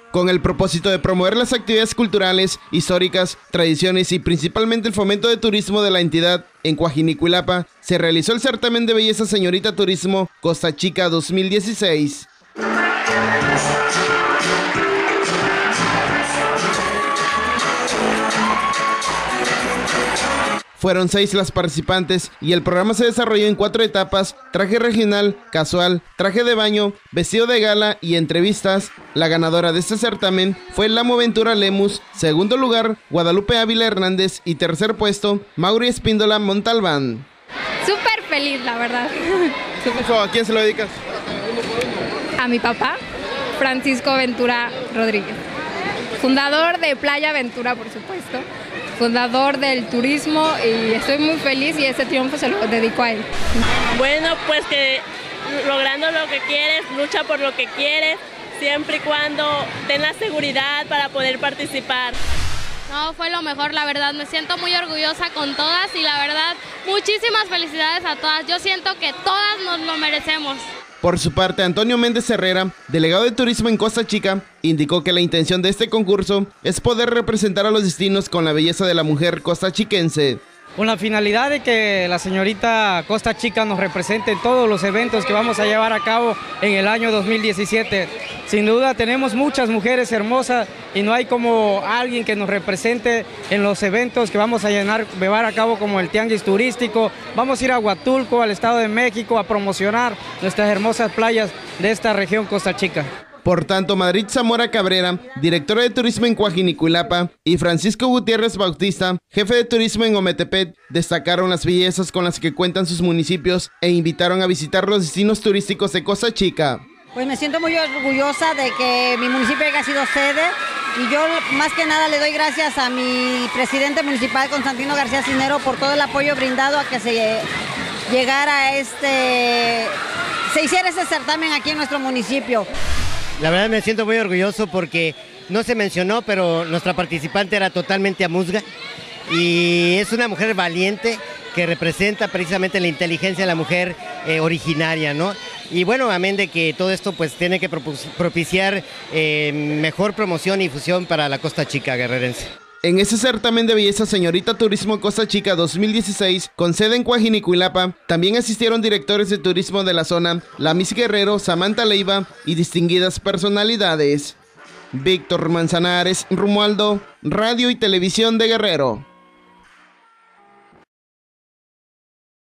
Con el propósito de promover las actividades culturales, históricas, tradiciones y principalmente el fomento de turismo de la entidad, en Coajinicuilapa se realizó el certamen de belleza Señorita Turismo Costa Chica 2016. Fueron 6 las participantes y el programa se desarrolló en 4 etapas: traje regional, casual, traje de baño, vestido de gala y entrevistas. La ganadora de este certamen fue Lamo Ventura Lemus, segundo lugar Guadalupe Ávila Hernández y tercer puesto Mauri Espíndola Montalbán. Súper feliz, la verdad. ¿A quién se lo dedicas? A mi papá, Francisco Ventura Rodríguez, fundador de Playa Ventura, por supuesto, fundador del turismo, y estoy muy feliz y este triunfo se lo dedico a él. Bueno, pues que logrando lo que quieres, lucha por lo que quieres, siempre y cuando ten la seguridad para poder participar. No, fue lo mejor, la verdad, me siento muy orgullosa con todas y la verdad, muchísimas felicidades a todas, yo siento que todas nos lo merecemos. Por su parte, Antonio Méndez Herrera, delegado de turismo en Costa Chica, indicó que la intención de este concurso es poder representar a los destinos con la belleza de la mujer costachiquense. Con la finalidad de que la señorita Costa Chica nos represente en todos los eventos que vamos a llevar a cabo en el año 2017. Sin duda tenemos muchas mujeres hermosas y no hay como alguien que nos represente en los eventos que vamos a llevar a cabo, como el tianguis turístico. Vamos a ir a Huatulco, al Estado de México, a promocionar nuestras hermosas playas de esta región Costa Chica. Por tanto, Madrid Zamora Cabrera, directora de turismo en Coajinicuilapa, y Francisco Gutiérrez Bautista, jefe de turismo en Ometepec, destacaron las bellezas con las que cuentan sus municipios e invitaron a visitar los destinos turísticos de Costa Chica. Pues me siento muy orgullosa de que mi municipio haya sido sede y yo más que nada le doy gracias a mi presidente municipal, Constantino García Cisnero, por todo el apoyo brindado a que se llegara se hiciera ese certamen aquí en nuestro municipio. La verdad me siento muy orgulloso porque no se mencionó, pero nuestra participante era totalmente amuzga y es una mujer valiente que representa precisamente la inteligencia de la mujer originaria, ¿no? Y bueno, amén de que todo esto pues tiene que propiciar mejor promoción y difusión para la Costa Chica guerrerense. En ese certamen de belleza Señorita Turismo Costa Chica 2016, con sede en Coajinicuilapa, también asistieron directores de turismo de la zona, la Miss Guerrero, Samantha Leiva y distinguidas personalidades. Víctor Manzanares, Romualdo, Radio y Televisión de Guerrero.